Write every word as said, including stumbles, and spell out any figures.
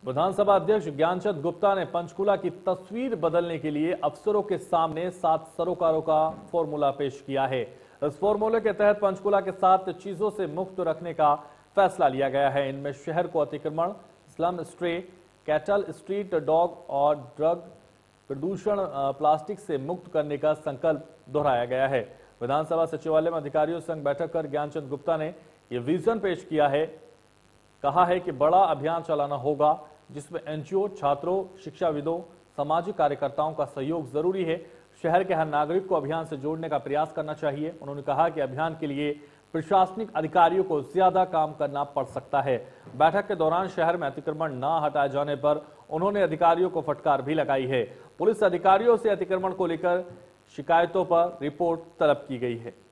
विधानसभा अध्यक्ष ज्ञानचंद गुप्ता ने पंचकूला की तस्वीर बदलने के लिए अफसरों के सामने सात सरोकारों का फॉर्मूला पेश किया है। इस फॉर्मूले के तहत पंचकूला के सात चीजों से मुक्त रखने का फैसला लिया गया है। इनमें शहर को अतिक्रमण, slum stray, cattle, street dog और ड्रग प्रदूषण, प्लास्टिक से मुक्त करने का संकल्प दोहराया गया है। विधानसभा सचिवालय में अधिकारियों संग बैठक कर ज्ञानचंद गुप्ता ने यह विजन पेश किया है। कहा है कि बड़ा अभियान चलाना होगा जिसमें एनजीओ, छात्रों, शिक्षाविदों, सामाजिक कार्यकर्ताओं का सहयोग जरूरी है। शहर के हर नागरिक को अभियान से जोड़ने का प्रयास करना चाहिए। उन्होंने कहा कि अभियान के लिए प्रशासनिक अधिकारियों को ज्यादा काम करना पड़ सकता है। बैठक के दौरान शहर में अतिक्रमण न हटाए जाने पर उन्होंने अधिकारियों को फटकार भी लगाई है। पुलिस अधिकारियों से अतिक्रमण को लेकर शिकायतों पर रिपोर्ट तलब की गई है।